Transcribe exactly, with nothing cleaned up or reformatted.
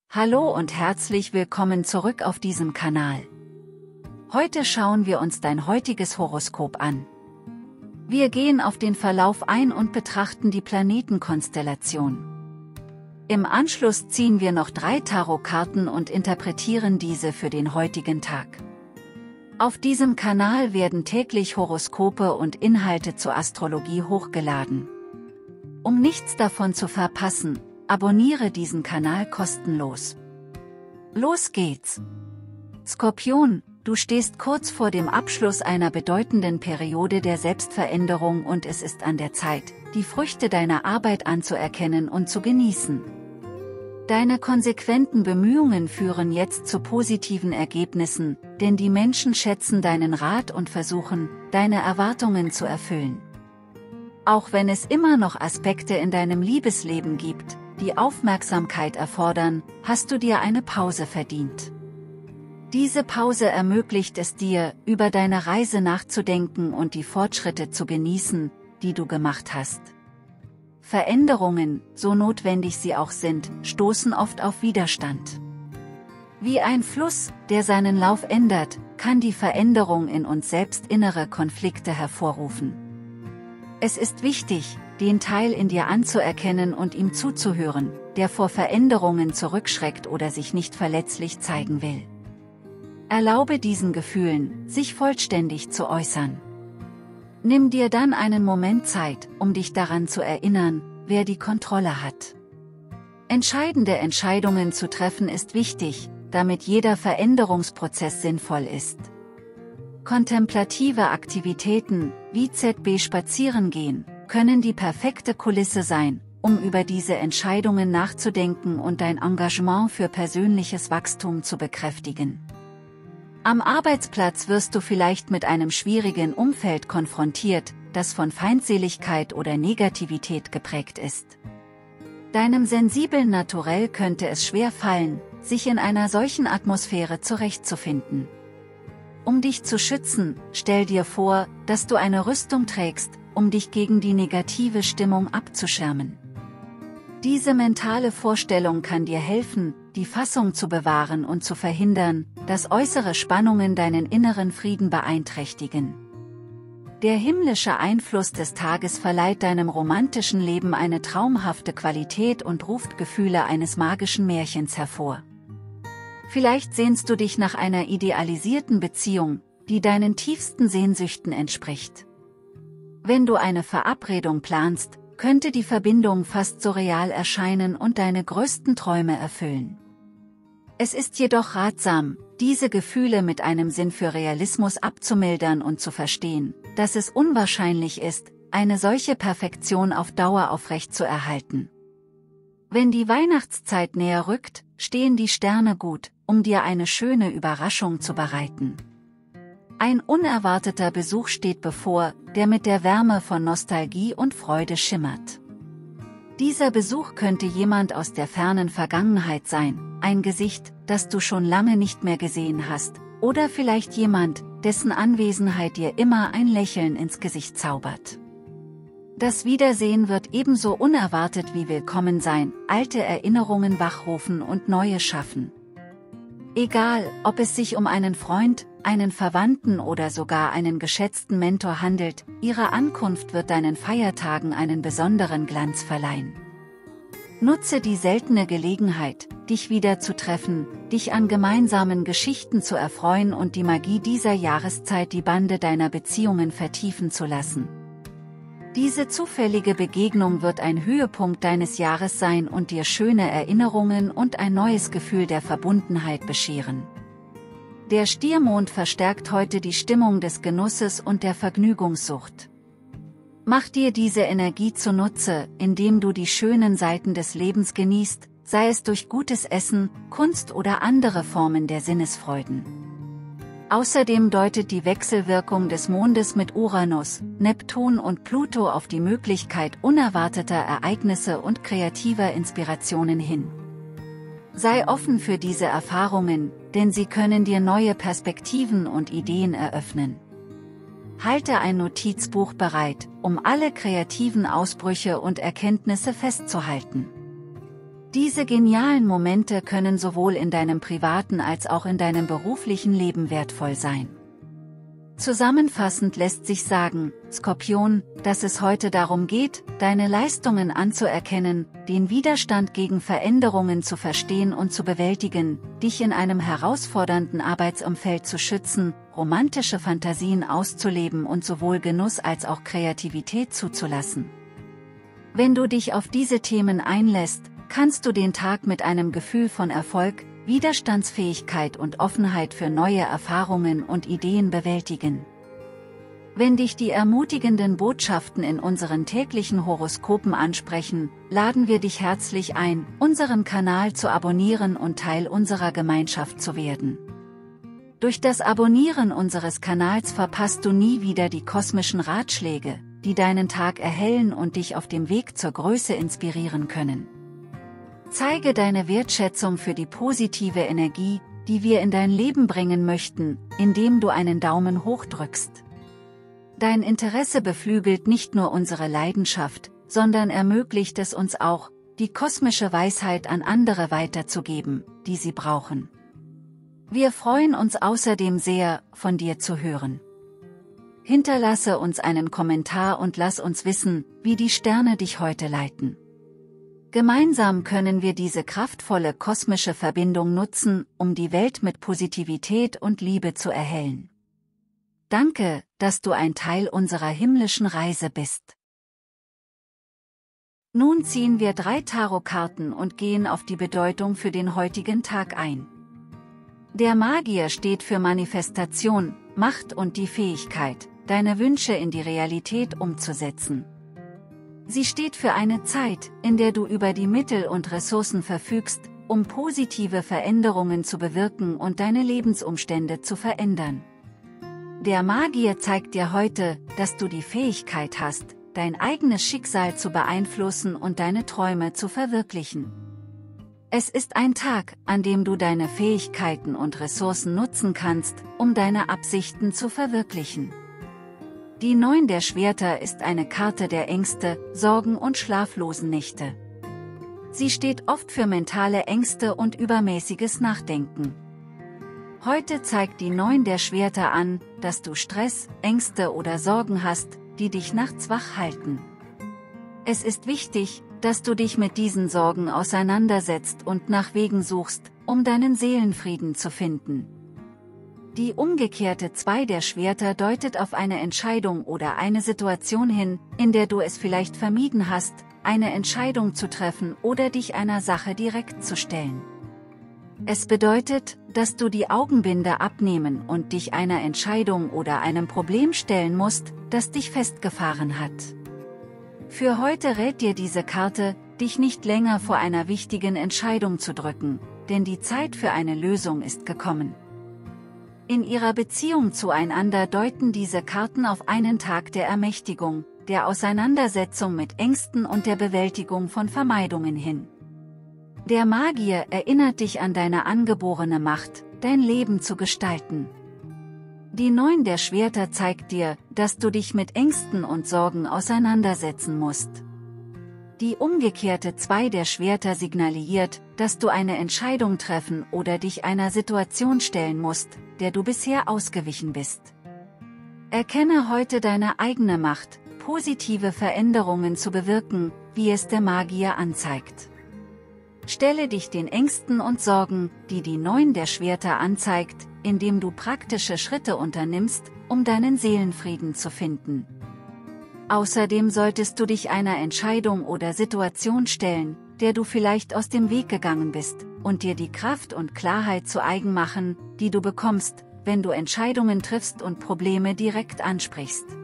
Hallo und herzlich willkommen zurück auf diesem Kanal. Heute schauen wir uns dein heutiges Horoskop an. Wir gehen auf den Verlauf ein und betrachten die Planetenkonstellation. Im Anschluss ziehen wir noch drei Tarotkarten und interpretieren diese für den heutigen Tag. Auf diesem Kanal werden täglich Horoskope und Inhalte zur Astrologie hochgeladen. Um nichts davon zu verpassen, abonniere diesen Kanal kostenlos. Los geht's! Skorpion, du stehst kurz vor dem Abschluss einer bedeutenden Periode der Selbstveränderung und es ist an der Zeit, die Früchte deiner Arbeit anzuerkennen und zu genießen. Deine konsequenten Bemühungen führen jetzt zu positiven Ergebnissen, denn die Menschen schätzen deinen Rat und versuchen, deine Erwartungen zu erfüllen. Auch wenn es immer noch Aspekte in deinem Liebesleben gibt, die Aufmerksamkeit erfordern, hast du dir eine Pause verdient. Diese Pause ermöglicht es dir, über deine Reise nachzudenken und die Fortschritte zu genießen, die du gemacht hast. Veränderungen, so notwendig sie auch sind, stoßen oft auf Widerstand. Wie ein Fluss, der seinen Lauf ändert, kann die Veränderung in uns selbst innere Konflikte hervorrufen. Es ist wichtig, den Teil in dir anzuerkennen und ihm zuzuhören, der vor Veränderungen zurückschreckt oder sich nicht verletzlich zeigen will. Erlaube diesen Gefühlen, sich vollständig zu äußern. Nimm dir dann einen Moment Zeit, um dich daran zu erinnern, wer die Kontrolle hat. Entscheidende Entscheidungen zu treffen ist wichtig, damit jeder Veränderungsprozess sinnvoll ist. Kontemplative Aktivitäten, wie zum Beispiel Spazierengehen, können die perfekte Kulisse sein, um über diese Entscheidungen nachzudenken und dein Engagement für persönliches Wachstum zu bekräftigen. Am Arbeitsplatz wirst du vielleicht mit einem schwierigen Umfeld konfrontiert, das von Feindseligkeit oder Negativität geprägt ist. Deinem sensiblen Naturell könnte es schwer fallen, sich in einer solchen Atmosphäre zurechtzufinden. Um dich zu schützen, stell dir vor, dass du eine Rüstung trägst, um dich gegen die negative Stimmung abzuschirmen. Diese mentale Vorstellung kann dir helfen, die Fassung zu bewahren und zu verhindern, dass äußere Spannungen deinen inneren Frieden beeinträchtigen. Der himmlische Einfluss des Tages verleiht deinem romantischen Leben eine traumhafte Qualität und ruft Gefühle eines magischen Märchens hervor. Vielleicht sehnst du dich nach einer idealisierten Beziehung, die deinen tiefsten Sehnsüchten entspricht. Wenn du eine Verabredung planst, könnte die Verbindung fast so real erscheinen und deine größten Träume erfüllen. Es ist jedoch ratsam, diese Gefühle mit einem Sinn für Realismus abzumildern und zu verstehen, dass es unwahrscheinlich ist, eine solche Perfektion auf Dauer aufrechtzuerhalten. Wenn die Weihnachtszeit näher rückt, stehen die Sterne gut, um dir eine schöne Überraschung zu bereiten. Ein unerwarteter Besuch steht bevor, der mit der Wärme von Nostalgie und Freude schimmert. Dieser Besuch könnte jemand aus der fernen Vergangenheit sein, ein Gesicht, das du schon lange nicht mehr gesehen hast, oder vielleicht jemand, dessen Anwesenheit dir immer ein Lächeln ins Gesicht zaubert. Das Wiedersehen wird ebenso unerwartet wie willkommen sein, alte Erinnerungen wachrufen und neue schaffen. Egal, ob es sich um einen Freund, einen Verwandten oder sogar einen geschätzten Mentor handelt, ihre Ankunft wird deinen Feiertagen einen besonderen Glanz verleihen. Nutze die seltene Gelegenheit, dich wieder zu treffen, dich an gemeinsamen Geschichten zu erfreuen und die Magie dieser Jahreszeit die Bande deiner Beziehungen vertiefen zu lassen. Diese zufällige Begegnung wird ein Höhepunkt deines Jahres sein und dir schöne Erinnerungen und ein neues Gefühl der Verbundenheit bescheren. Der Stiermond verstärkt heute die Stimmung des Genusses und der Vergnügungssucht. Mach dir diese Energie zunutze, indem du die schönen Seiten des Lebens genießt, sei es durch gutes Essen, Kunst oder andere Formen der Sinnesfreuden. Außerdem deutet die Wechselwirkung des Mondes mit Uranus, Neptun und Pluto auf die Möglichkeit unerwarteter Ereignisse und kreativer Inspirationen hin. Sei offen für diese Erfahrungen, denn sie können dir neue Perspektiven und Ideen eröffnen. Halte ein Notizbuch bereit, um alle kreativen Ausbrüche und Erkenntnisse festzuhalten. Diese genialen Momente können sowohl in deinem privaten als auch in deinem beruflichen Leben wertvoll sein. Zusammenfassend lässt sich sagen, Skorpion, dass es heute darum geht, deine Leistungen anzuerkennen, den Widerstand gegen Veränderungen zu verstehen und zu bewältigen, dich in einem herausfordernden Arbeitsumfeld zu schützen, romantische Fantasien auszuleben und sowohl Genuss als auch Kreativität zuzulassen. Wenn du dich auf diese Themen einlässt, kannst du den Tag mit einem Gefühl von Erfolg, Widerstandsfähigkeit und Offenheit für neue Erfahrungen und Ideen bewältigen. Wenn dich die ermutigenden Botschaften in unseren täglichen Horoskopen ansprechen, laden wir dich herzlich ein, unseren Kanal zu abonnieren und Teil unserer Gemeinschaft zu werden. Durch das Abonnieren unseres Kanals verpasst du nie wieder die kosmischen Ratschläge, die deinen Tag erhellen und dich auf dem Weg zur Größe inspirieren können. Zeige deine Wertschätzung für die positive Energie, die wir in dein Leben bringen möchten, indem du einen Daumen hoch drückst. Dein Interesse beflügelt nicht nur unsere Leidenschaft, sondern ermöglicht es uns auch, die kosmische Weisheit an andere weiterzugeben, die sie brauchen. Wir freuen uns außerdem sehr, von dir zu hören. Hinterlasse uns einen Kommentar und lass uns wissen, wie die Sterne dich heute leiten. Gemeinsam können wir diese kraftvolle kosmische Verbindung nutzen, um die Welt mit Positivität und Liebe zu erhellen. Danke, dass du ein Teil unserer himmlischen Reise bist. Nun ziehen wir drei Tarotkarten und gehen auf die Bedeutung für den heutigen Tag ein. Der Magier steht für Manifestation, Macht und die Fähigkeit, deine Wünsche in die Realität umzusetzen. Sie steht für eine Zeit, in der du über die Mittel und Ressourcen verfügst, um positive Veränderungen zu bewirken und deine Lebensumstände zu verändern. Der Magier zeigt dir heute, dass du die Fähigkeit hast, dein eigenes Schicksal zu beeinflussen und deine Träume zu verwirklichen. Es ist ein Tag, an dem du deine Fähigkeiten und Ressourcen nutzen kannst, um deine Absichten zu verwirklichen. Die Neun der Schwerter ist eine Karte der Ängste, Sorgen und schlaflosen Nächte. Sie steht oft für mentale Ängste und übermäßiges Nachdenken. Heute zeigt die Neun der Schwerter an, dass du Stress, Ängste oder Sorgen hast, die dich nachts wach halten. Es ist wichtig, dass du dich mit diesen Sorgen auseinandersetzt und nach Wegen suchst, um deinen Seelenfrieden zu finden. Die umgekehrte Zwei der Schwerter deutet auf eine Entscheidung oder eine Situation hin, in der du es vielleicht vermieden hast, eine Entscheidung zu treffen oder dich einer Sache direkt zu stellen. Es bedeutet, dass du die Augenbinde abnehmen und dich einer Entscheidung oder einem Problem stellen musst, das dich festgefahren hat. Für heute rät dir diese Karte, dich nicht länger vor einer wichtigen Entscheidung zu drücken, denn die Zeit für eine Lösung ist gekommen. In ihrer Beziehung zueinander deuten diese Karten auf einen Tag der Ermächtigung, der Auseinandersetzung mit Ängsten und der Bewältigung von Vermeidungen hin. Der Magier erinnert dich an deine angeborene Macht, dein Leben zu gestalten. Die Neun der Schwerter zeigt dir, dass du dich mit Ängsten und Sorgen auseinandersetzen musst. Die umgekehrte Zwei der Schwerter signalisiert, dass du eine Entscheidung treffen oder dich einer Situation stellen musst, der du bisher ausgewichen bist. Erkenne heute deine eigene Macht, positive Veränderungen zu bewirken, wie es der Magier anzeigt. Stelle dich den Ängsten und Sorgen, die die Neun der Schwerter anzeigt, indem du praktische Schritte unternimmst, um deinen Seelenfrieden zu finden. Außerdem solltest du dich einer Entscheidung oder Situation stellen, der du vielleicht aus dem Weg gegangen bist, und dir die Kraft und Klarheit zu eigen machen, die du bekommst, wenn du Entscheidungen triffst und Probleme direkt ansprichst.